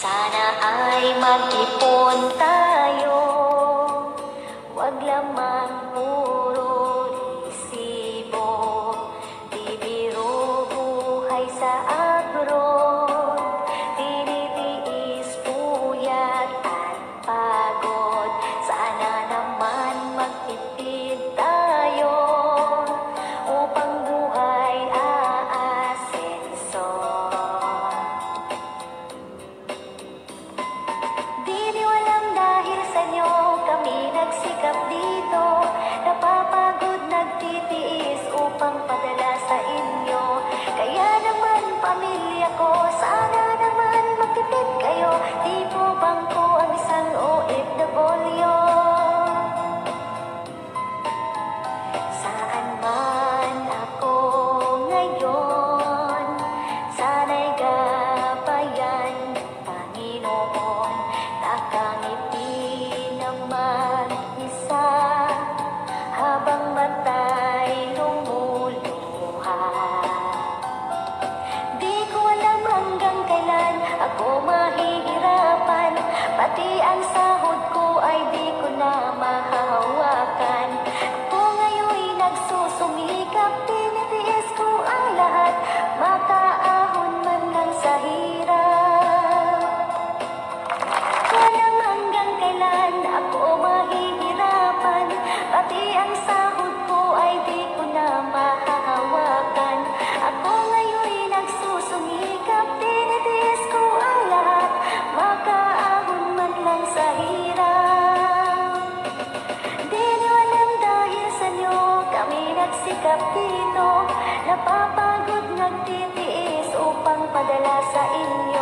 Sana ay mag-ipon tayo, wag lamang puro resibo. Di biro buhay sa abroad, tinitiis puyat at pagod. Sana naman magtipid tayo upang buhay aasenso. Nagsikap dito, napapagod, nagtitiis upang padala sa inyo. Kaya naman pamilya ko, sana naman magtipid kayo. Di po bangko ang isang OFW. Saan man ako ngayon, sana'y gabayan ng Panginoon. Nakangiti naman habang mata'y lumuluha. Di ko alam hanggang kailan ako mahihirapan, pati ang sahod ko ay di ko na mahahawakan. Ako ngayon'y nagsusumikap, tinitiis ko ang lahat, makaahon man lang sa hirap. Walang hanggang kailan ako mahihirapan, pati ang sahod ko ay di ko na mahahawakan. Ako ngayon'y nagsusumikap, tinitiis ko ang lahat, makaahon man lang sa hirap. Di niyo alam dahil sa inyo kami nagsikap dito, napapagod, nagtitiis upang padala sa inyo.